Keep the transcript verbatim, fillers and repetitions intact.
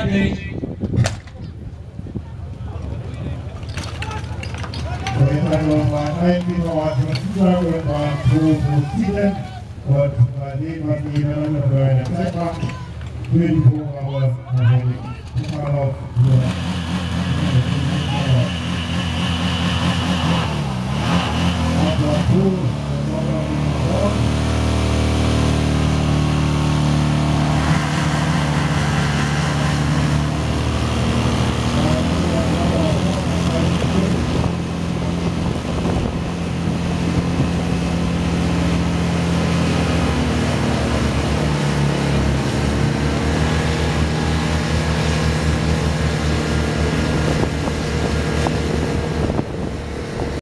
fertig. So, jetzt haben wir mal ein Information zusagen und mal provozieren und mal sehen, was die miteinander für eine Zeit machen. Für die Programme, natürlich. Mal auf hier.